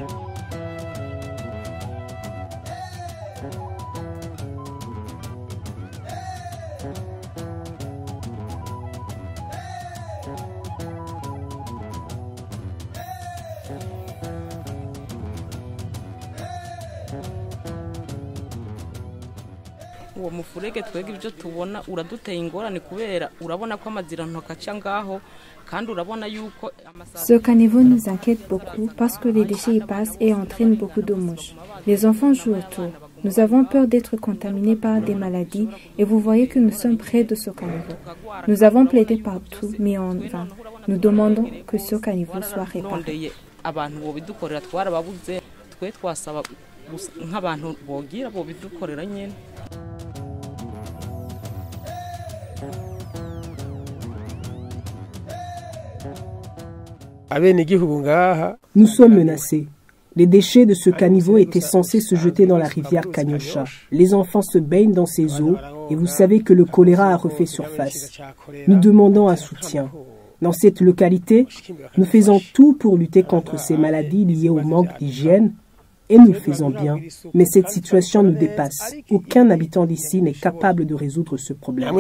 uwo mufurege twege ibyo tubona uraduteye ingorane kubera urabona ko amazirantoka aca ngaho kandi urabona yuko Ce caniveau nous inquiète beaucoup parce que les déchets y passent et entraînent beaucoup de mouches. Les enfants jouent autour. Nous avons peur d'être contaminés par des maladies et vous voyez que nous sommes près de ce caniveau. Nous avons plaidé partout mais en vain. Nous demandons que ce caniveau soit réparé. abantu bobidukorera twarababuze twe twasaba nk'abantu bogira bobidukorera nyene. Nous sommes menacés. Les déchets de ce caniveau étaient censés se jeter dans la rivière Kanyosha. Les enfants se baignent dans ces eaux et vous savez que le choléra a refait surface. Nous demandons un soutien. Dans cette localité, nous faisons tout pour lutter contre ces maladies liées au manque d'hygiène et nous le faisons bien. Mais cette situation nous dépasse. Aucun habitant d'ici n'est capable de résoudre ce problème.